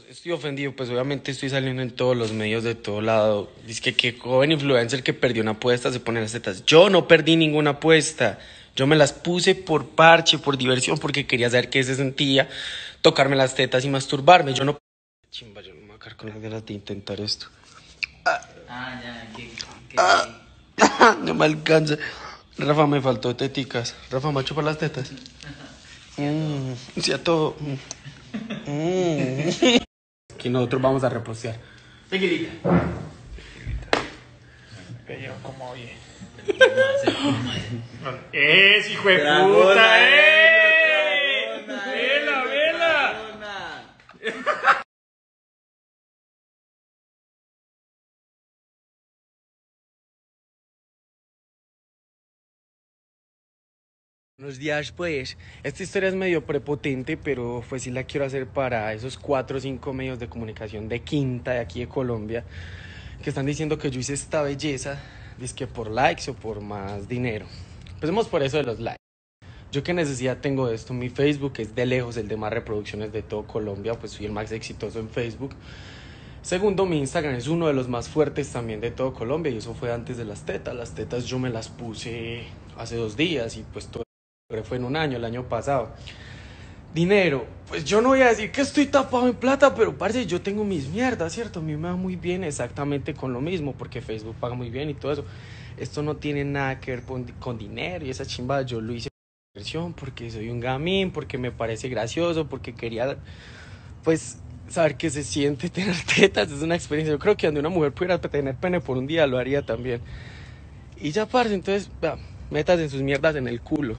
Estoy ofendido, pues obviamente estoy saliendo en todos los medios de todo lado. Dice que joven influencer que perdió una apuesta se pone las tetas. Yo no perdí ninguna apuesta. Yo me las puse por parche, por diversión, porque quería saber qué se sentía tocarme las tetas y masturbarme. Yo no... Chimba, yo no me voy a quedar con las ganas de intentar esto. Ya, No me alcanza. Rafa, me faltó teticas. Rafa, macho para las tetas. Sí, a todo. Que nosotros vamos a repostear. Tequilita. Pero como oye. ¡Es, hijo de Dragona, puta! dragona, ¡Vela, vela! dragona. Buenos días, pues. Esta historia es medio prepotente, pero pues sí la quiero hacer para esos 4 o 5 medios de comunicación de quinta de aquí de Colombia que están diciendo que yo hice esta belleza, dizque por likes o por más dinero. Empecemos por eso de los likes. Yo qué necesidad tengo de esto. Mi Facebook es de lejos el de más reproducciones de todo Colombia, pues soy el más exitoso en Facebook. Segundo, mi Instagram es uno de los más fuertes también de todo Colombia y eso fue antes de las tetas. Las tetas yo me las puse hace 2 días y pues todo fue en un año, el año pasado. Dinero, pues yo no voy a decir que estoy tapado en plata, pero parce, yo tengo mis mierdas, ¿cierto? A mí me va muy bien exactamente con lo mismo, porque Facebook paga muy bien y todo eso. Esto no tiene nada que ver con dinero y esa chimba, yo lo hice por diversión, porque soy un gamín, porque me parece gracioso, porque quería, pues, saber qué se siente tener tetas, es una experiencia. Yo creo que donde una mujer pudiera tener pene por un día, lo haría también. Y ya, parce, entonces, métase en sus mierdas en el culo.